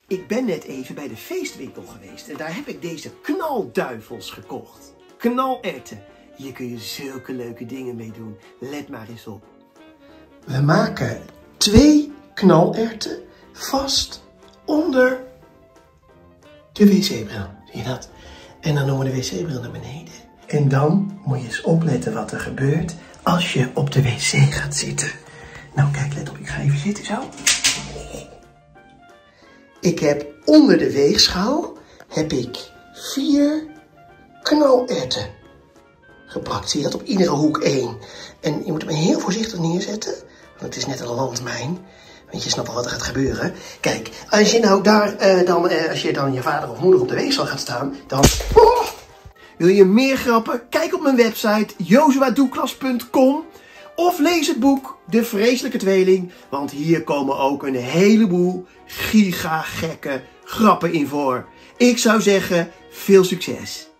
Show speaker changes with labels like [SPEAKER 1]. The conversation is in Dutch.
[SPEAKER 1] Ik ben net even bij de feestwinkel geweest en daar heb ik deze knalduivels gekocht. Knalerwten. Hier kun je zulke leuke dingen mee doen. Let maar eens op. We maken 2 knalerwten vast onder de wc-bril. Zie je dat? En dan doen we de wc-bril naar beneden. En dan moet je eens opletten wat er gebeurt als je op de wc gaat zitten. Nou kijk, let op. Ik ga even zitten zo. Ik heb onder de weegschaal 4 knalerwten geplakt. Zie je dat? Op iedere hoek 1. En je moet hem heel voorzichtig neerzetten. Want het is net een landmijn. Want je snapt wel wat er gaat gebeuren. Kijk, als je nou daar als je dan je vader of moeder op de weegschaal gaat staan, dan... Oh! Wil je meer grappen? Kijk op mijn website josuadouklas.com of lees het boek De Vreselijke Tweeling. Want hier komen ook een heleboel gigagekke grappen in voor. Ik zou zeggen, veel succes!